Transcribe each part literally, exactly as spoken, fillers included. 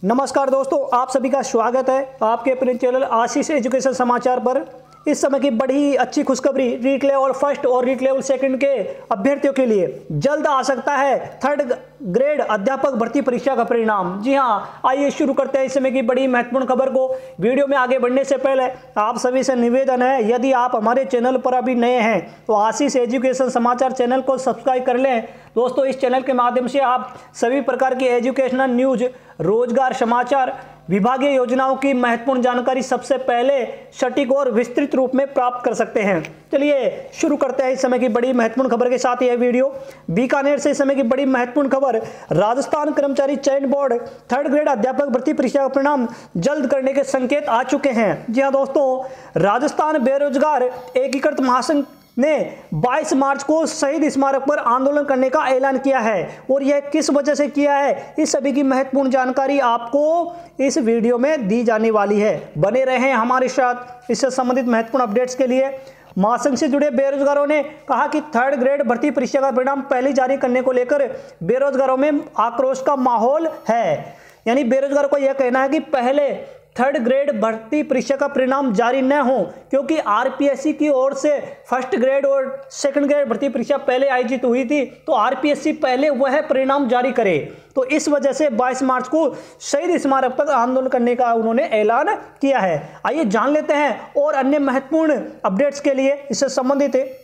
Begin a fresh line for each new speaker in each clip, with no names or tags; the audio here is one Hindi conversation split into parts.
नमस्कार दोस्तों, आप सभी का स्वागत है आपके अपने चैनल आशीष एजुकेशन समाचार पर। इस समय की बड़ी अच्छी खुशखबरी रीट लेवल फर्स्ट और रीट लेवल सेकंड के अभ्यर्थियों के लिए जल्द आ सकता है थर्ड ग्रेड अध्यापक भर्ती परीक्षा का परिणाम। जी हां, आइए शुरू करते हैं इस समय की बड़ी महत्वपूर्ण खबर को। वीडियो में आगे बढ़ने से पहले आप सभी से निवेदन है, यदि आप हमारे चैनल पर अभी नए हैं तो आशीष एजुकेशन समाचार चैनल को सब्सक्राइब कर लें। दोस्तों, इस चैनल के माध्यम से आप सभी प्रकार की एजुकेशनल न्यूज, रोजगार समाचार, विभागीय योजनाओं की महत्वपूर्ण जानकारी सबसे पहले सटीक और विस्तृत रूप में प्राप्त कर सकते हैं। चलिए शुरू करते हैं इस समय की बड़ी महत्वपूर्ण खबर के साथ यह वीडियो। बीकानेर से इस समय की बड़ी महत्वपूर्ण खबर, राजस्थान कर्मचारी चयन बोर्ड थर्ड ग्रेड अध्यापक भर्ती परीक्षा का परिणाम जल्द करने के संकेत आ चुके हैं। जी हाँ दोस्तों, राजस्थान बेरोजगार एकीकृत महासंघ ने बाईस मार्च को शहीद स्मारक पर आंदोलन करने का ऐलान किया है और यह किस वजह से किया है, इस सभी की महत्वपूर्ण जानकारी आपको इस वीडियो में दी जाने वाली है। बने रहें हमारे साथ इससे संबंधित महत्वपूर्ण अपडेट्स के लिए। महासंघ से जुड़े बेरोजगारों ने कहा कि थर्ड ग्रेड भर्ती परीक्षा का परिणाम पहले जारी करने को लेकर बेरोजगारों में आक्रोश का माहौल है। यानी बेरोजगारों को यह कहना है कि पहले थर्ड ग्रेड भर्ती परीक्षा का परिणाम जारी न हो, क्योंकि आरपीएससी की ओर से फर्स्ट ग्रेड और सेकंड ग्रेड भर्ती परीक्षा पहले आयोजित हुई थी, तो आरपीएससी पहले वह परिणाम जारी करे। तो इस वजह से बाईस मार्च को शहीद स्मारक पर आंदोलन करने का उन्होंने ऐलान किया है। आइए जान लेते हैं और अन्य महत्वपूर्ण अपडेट्स के लिए इससे संबंधित।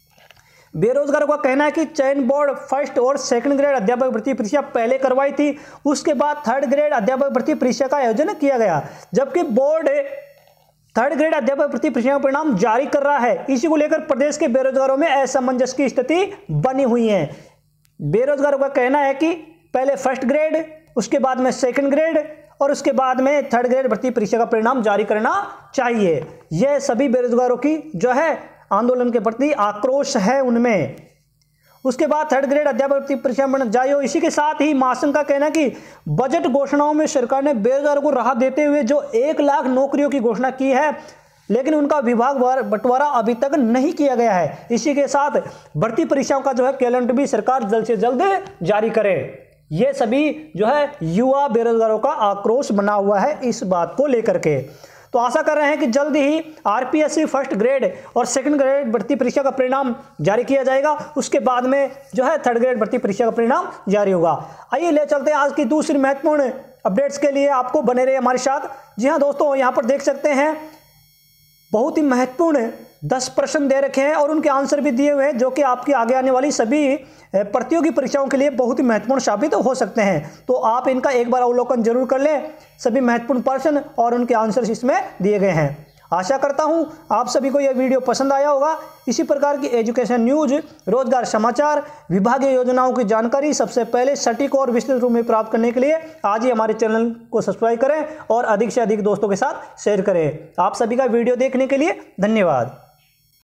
बेरोजगारों का कहना है कि चयन बोर्ड फर्स्ट और सेकंड ग्रेड अध्यापक भर्ती परीक्षा पहले करवाई थी, उसके बाद थर्ड ग्रेड अध्यापक भर्ती परीक्षा का आयोजन किया गया, जबकि बोर्ड थर्ड ग्रेड अध्यापक भर्ती परीक्षा का परिणाम जारी कर रहा है। इसी को लेकर प्रदेश के बेरोजगारों में असमंजस की स्थिति बनी हुई है। बेरोजगारों का कहना है कि पहले फर्स्ट ग्रेड, उसके बाद में सेकंड ग्रेड और उसके बाद में थर्ड ग्रेड भर्ती परीक्षा का परिणाम जारी करना चाहिए। यह सभी बेरोजगारों की जो है आंदोलन के प्रति आक्रोश है उनमें। उसके बाद थर्ड ग्रेड अध्यापक भर्ती परीक्षा में जारी हो। इसी के साथ ही महासंघ का कहना है कि बजट घोषणाओं में सरकार ने बेरोजगारों को राहत देते हुए जो एक लाख नौकरियों की घोषणा की है, लेकिन उनका विभाग बंटवारा अभी तक नहीं किया गया है। इसी के साथ भर्ती परीक्षाओं का जो है कैलेंडर भी सरकार जल्द से जल्द जारी करे। ये सभी जो है युवा बेरोजगारों का आक्रोश बना हुआ है इस बात को लेकर के। तो आशा कर रहे हैं कि जल्द ही आरपीएससी फर्स्ट ग्रेड और सेकंड ग्रेड भर्ती परीक्षा का परिणाम जारी किया जाएगा। उसके बाद में जो है थर्ड ग्रेड भर्ती परीक्षा का परिणाम जारी होगा। आइए ले चलते हैं आज की दूसरी महत्वपूर्ण अपडेट्स के लिए। आपको बने रहे हमारे साथ। जी हाँ दोस्तों, यहाँ पर देख सकते हैं बहुत ही महत्वपूर्ण दस प्रश्न दे रखे हैं और उनके आंसर भी दिए हुए हैं, जो कि आपकी आगे आने वाली सभी प्रतियोगी परीक्षाओं के लिए बहुत ही महत्वपूर्ण साबित हो सकते हैं। तो आप इनका एक बार अवलोकन जरूर कर लें। सभी महत्वपूर्ण प्रश्न और उनके आंसर इसमें दिए गए हैं। आशा करता हूं आप सभी को यह वीडियो पसंद आया होगा। इसी प्रकार की एजुकेशन न्यूज, रोजगार समाचार, विभागीय योजनाओं की जानकारी सबसे पहले सटीक और विस्तृत रूप में प्राप्त करने के लिए आज ही हमारे चैनल को सब्सक्राइब करें और अधिक से अधिक दोस्तों के साथ शेयर करें। आप सभी का वीडियो देखने के लिए धन्यवाद।